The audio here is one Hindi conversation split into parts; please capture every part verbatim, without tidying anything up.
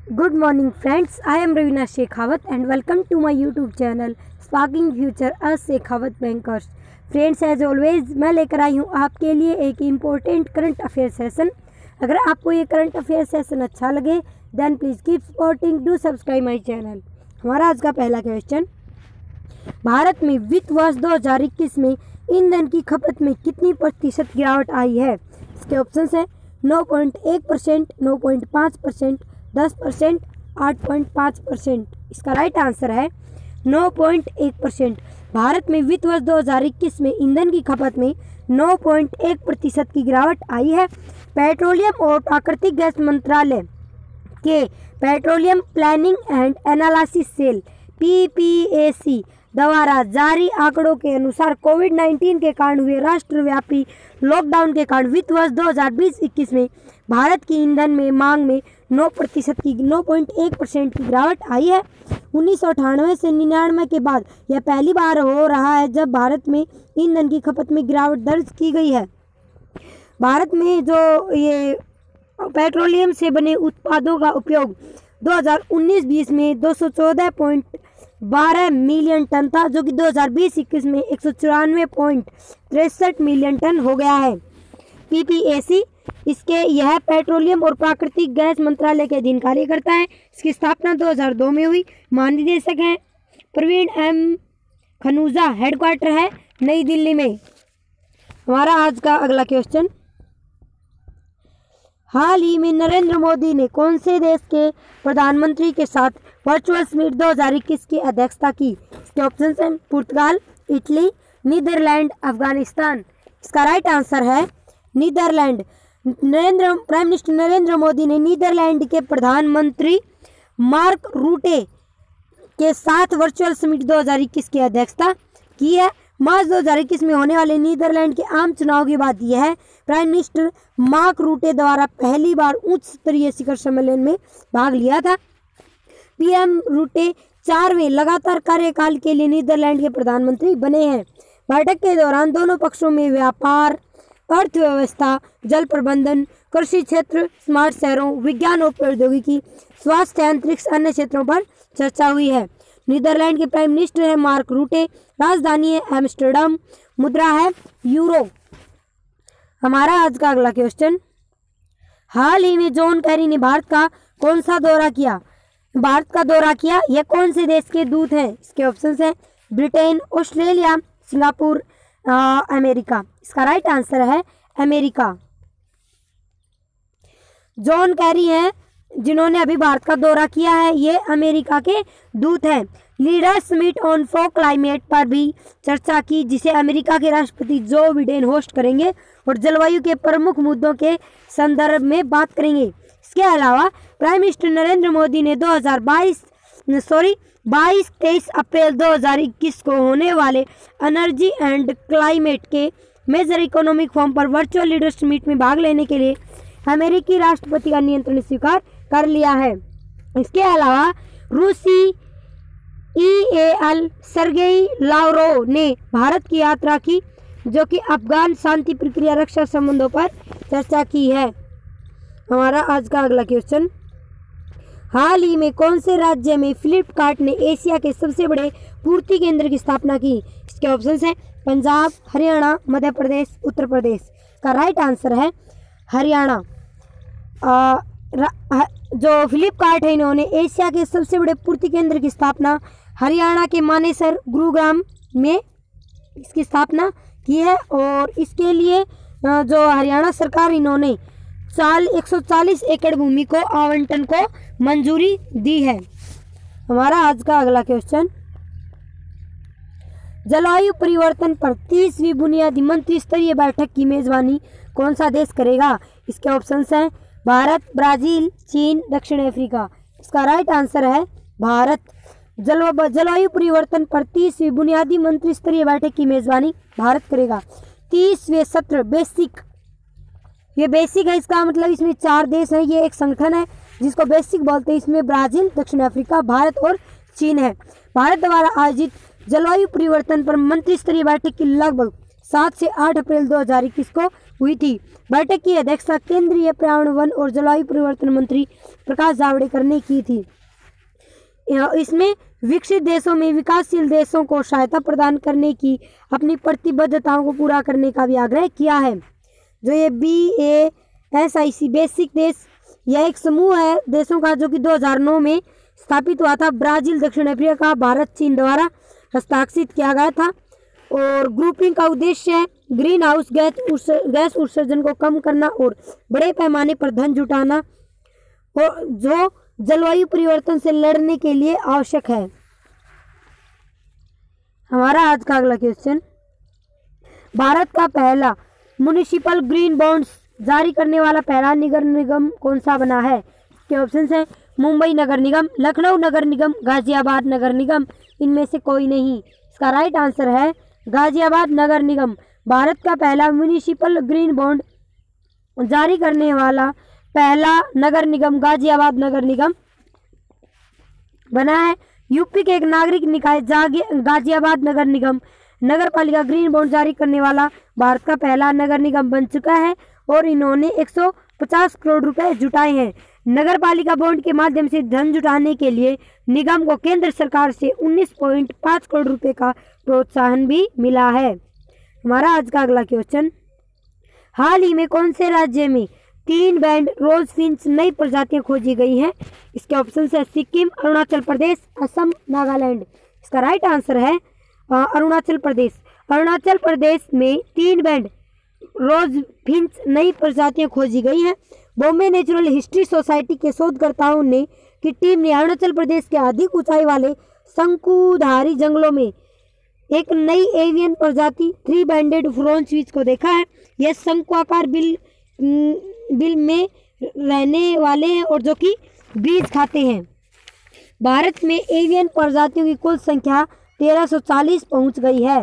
Good morning friends, I am Ravina Shekhawat and welcome to my YouTube channel Sparking Future Us Shekhawat Bankers। Friends as always मैं लेकर आई हूँ आपके लिए एक इम्पोर्टेंट करंट अफेयर सेशन। अगर आपको ये करंट अफेयर सेशन अच्छा लगे then please keep supporting, do subscribe my channel. हमारा आज का पहला क्वेश्चन, भारत में वित्त वर्ष दो हज़ार इक्कीस में ईंधन की खपत में कितनी प्रतिशत गिरावट आई है? इसके ऑप्शंस हैं नौ पॉइंट एक परसेंट, नौ पॉइंट पाँच परसेंट, दस परसेंट, आठ पॉइंट पाँच परसेंट। इसका राइट आंसर है नौ पॉइंट एक परसेंट। भारत में वित्त वर्ष दो हज़ार इक्कीस में ईंधन की खपत में नौ पॉइंट एक प्रतिशत की गिरावट आई है। पेट्रोलियम और प्राकृतिक गैस मंत्रालय के petroleum planning and analysis cell P P A C द्वारा जारी आंकड़ों के अनुसार कोविड नाइन्टीन के कारण हुए राष्ट्रव्यापी लॉकडाउन के कारण वित्त वर्ष दो हज़ार बीस इक्कीस में भारत की ईंधन में मांग में नौ प्रतिशत की नौ पॉइंट एक परसेंट की गिरावट आई है। उन्नीस सौ अठानवे से निन्यानवे के बाद यह पहली बार हो रहा है जब भारत में ईंधन की खपत में गिरावट दर्ज की गई है। भारत में जो ये पेट्रोलियम से बने उत्पादों का उपयोग दो हज़ार उन्नीस बीस में दो सौ चौदह पॉइंट बारह मिलियन टन था, जो कि दो हज़ार बीस इक्कीस में एक सौ चौरानवे पॉइंट तिरसठ मिलियन टन हो गया है। पी पी ए सी इसके यह पेट्रोलियम और प्राकृतिक गैस मंत्रालय के अधीन कार्य करता है। इसकी स्थापना दो हज़ार दो में हुई। महानिदेशक हैं प्रवीण एम खनूजा, हेडक्वार्टर है नई दिल्ली में। हमारा आज का अगला क्वेश्चन, हाल ही में नरेंद्र मोदी ने कौन से देश के प्रधानमंत्री के साथ वर्चुअल समिट दो हज़ार इक्कीस की अध्यक्षता की? इसके ऑप्शन हैं पुर्तगाल, इटली, नीदरलैंड, अफगानिस्तान। इसका राइट आंसर है Netherlands. Narendra prime minister Narendra Modi ने नीदरलैंड के प्रधानमंत्री मार्क रूटे के साथ वर्चुअल समिट दो हज़ार इक्कीस की अध्यक्षता की है। मार्च दो हज़ार इक्कीस में होने वाले नीदरलैंड के आम चुनाव के बाद यह है प्राइम मिनिस्टर मार्क रूटे द्वारा पहली बार उच्च स्तरीय शिखर सम्मेलन में भाग लिया था। पीएम रूटे चारवें लगातार कार्यकाल के लिए नीदरलैंड के प्रधानमंत्री बने हैं। बैठक के दौरान दोनों पक्षों में व्यापार, अर्थव्यवस्था, जल प्रबंधन, कृषि क्षेत्र, स्मार्ट शहरों, विज्ञान और प्रौद्योगिकी, स्वास्थ्य, अंतरिक्ष, अन्य क्षेत्रों पर चर्चा हुई है। नीदरलैंड के प्राइम मिनिस्टर है मार्क रूटे। राजधानी है एम्स्टर्डम। मुद्रा है यूरो। हमारा आज का अगला क्वेश्चन, हाल ही में जॉन कैरी ने भारत का कौन सा दौरा किया? भारत का दौरा किया यह कौन से देश के दूत हैं? इसके ऑप्शंस हैं ब्रिटेन, ऑस्ट्रेलिया, सिंगापुर, अमेरिका। इसका राइट आंसर है अमेरिका। जॉन कैरी हैं जिन्होंने अभी भारत का दौरा किया है, ये अमेरिका के दूत हैं। Leaders summit on for climate पर भी चर्चा की, जिसे अमेरिका के राष्ट्रपति जो बिडेन होस्ट करेंगे और जलवायु के प्रमुख मुद्दों के संदर्भ में बात करेंगे। इसके अलावा प्राइम मिनिस्टर नरेंद्र मोदी ने दो हज़ार बाईस सॉरी बाईस तेईस अप्रैल दो हज़ार इक्कीस को होने वाले एनर्जी एंड क्लाइमेट के मेजर इकोनॉमिक फोरम पर वर्चुअल लीडर्स मीट में भाग लेने के लिए अमेरिकी राष्ट्रपति का निमंत्रण स्वीकार कर लिया है। इसके अलावा रूसी E A L Sergei Lavrov ने भारत की यात्रा की, जो कि अफगान शांति प्रक्रिया रक्षा संबंधों पर चर्चा की है। हमारा आज का अगला क्वेश्चन, हाल ही में कौन से राज्य में फ्लिपकार्ट ने एशिया के सबसे बड़े पूर्ति केंद्र की स्थापना की? इसके ऑप्शंस हैं पंजाब, हरियाणा, मध्य प्रदेश, उत्तर प्रदेश। इसका राइट आंसर है हरियाणा। जो फ्लिपकार्ट है इन्होंने एशिया के सबसे बड़े पूर्ति केंद्र की स्थापना हरियाणा के मानेसर गुरुग्राम में इसकी स्थापना की है, और इसके लिए जो हरियाणा सरकार इन्होंने चाल एक सौ चालीस एकड़ भूमि को आवंटन को मंजूरी दी है। हमारा आज का अगला क्वेश्चन, जलवायु परिवर्तन पर तीसवीं बुनियादी मंत्री स्तरीय बैठक की मेजबानी कौन सा देश करेगा? इसके ऑप्शंस हैं भारत, ब्राजील, चीन, दक्षिण अफ्रीका। इसका राइट आंसर है भारत। जल जलवायु परिवर्तन पर तीसवीं बुनियादी मंत्री स्तरीय बैठक की मेजबानी भारत करेगा। तीसवें सत्र बेसिक, ये बेसिक है, इसका मतलब इसमें चार देश हैं, ये एक संगठन है जिसको बेसिक बोलते हैं। इसमें ब्राजील, दक्षिण अफ्रीका, भारत और चीन है। भारत द्वारा आयोजित जलवायु परिवर्तन पर मंत्री स्तरीय बैठक की लगभग सात से आठ अप्रैल दो हज़ार इक्कीस को हुई थी। बैठक की अध्यक्षता केंद्रीय पर्यावरण, वन और जलवायु परिवर्तन मंत्री प्रकाश जावड़ेकर ने की थी। इसमें विकसित देशों में विकासशील देशों को सहायता प्रदान करने की अपनी प्रतिबद्धताओं को पूरा करने का भी आग्रह किया है। जो ये B A S I C basic देश, यह एक समूह है देशों का जो कि दो हज़ार नौ में स्थापित हुआ था। ब्राजील, दक्षिण अफ्रीका, भारत, चीन द्वारा हस्ताक्षरित किया गया था। और ग्रुपिंग का उद्देश्य है ग्रीन हाउस गैस गैस उत्सर्जन को कम करना और बड़े पैमाने पर धन जुटाना, और जो जलवायु परिवर्तन से लड़ने के लिए आवश्यक है। हमारा आज का अगला क्वेश्चन, भारत का पहला म्युनिसिपल ग्रीन बॉन्ड्स जारी करने वाला पहला नगर निगम कौन सा बना है? इसके ऑप्शंस हैं मुंबई नगर निगम, लखनऊ नगर निगम, गाजियाबाद नगर निगम। इनमें से कोई नहीं। इसका राइट आंसर है गाजियाबाद नगर निगम। भारत का पहला म्युनिसिपल ग्रीन बॉन्ड जारी करने वाला पहला नगर निगम गाजियाबाद नगर निगम बना है। यूपी के एक नागरिक निकाय गाजियाबाद नगर निगम नगर पालिका ग्रीन बॉन्ड जारी करने वाला भारत का पहला नगर निगम बन चुका है और इन्होंने एक सौ पचास करोड़ रुपए जुटाए हैं। नगर पालिका बॉन्ड के माध्यम से धन जुटाने के लिए निगम को केंद्र सरकार से उन्नीस पॉइंट पाँच करोड़ रुपए का प्रोत्साहन भी मिला है। हमारा आज का अगला क्वेश्चन, हाल ही में कौन से राज्य में तीन बैंड रोज फिंच नई प्रजातियां खोजी गई हैं? इसके ऑप्शन है सिक्किम, अरुणाचल प्रदेश, असम, नागालैंड। इसका राइट आंसर है अरुणाचल प्रदेश। अरुणाचल प्रदेश में तीन बैंड रोज फिंच नई प्रजातियां खोजी गई हैं। बॉम्बे नेचुरल हिस्ट्री सोसाइटी के शोधकर्ताओं ने की टीम ने अरुणाचल प्रदेश के अधिक ऊंचाई वाले शंकुधारी जंगलों में एक नई एवियन प्रजाति थ्री बैंडेड फ्रोनचवीच को देखा है। यह शंकुआकार बिल बिल में रहने वाले हैं और जो कि बीज खाते हैं। भारत में एवियन प्रजातियों की कुल संख्या तेरह सौ चालीस पहुंच गई है।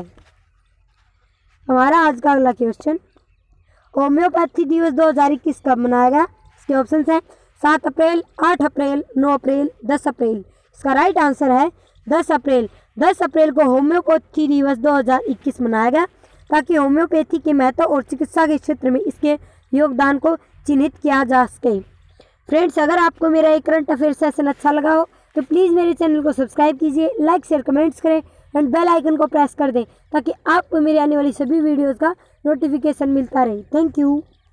हमारा आज का अगला क्वेश्चन, होम्योपैथी दिवस दो हज़ार इक्कीस कब मनाया गया? इसके ऑप्शन हैं सात अप्रैल, आठ अप्रैल, नौ अप्रैल, दस अप्रैल। इसका राइट आंसर है दस अप्रैल। दस अप्रैल को होम्योपैथी दिवस दो हज़ार इक्कीस मनाया गया ताकि होम्योपैथी के महत्व और चिकित्सा के क्षेत्र में इसके योगदान को चिन्हित किया जा सके। फ्रेंड्स, अगर आपको मेरा एक करंट अफेयर सेशन अच्छा लगा हो तो प्लीज़ मेरे चैनल को सब्सक्राइब कीजिए, लाइक शेयर कमेंट्स करें एंड बेल आइकन को प्रेस कर दें ताकि आपको मेरे आने वाली सभी वीडियोज़ का नोटिफिकेशन मिलता रहे। Thank you.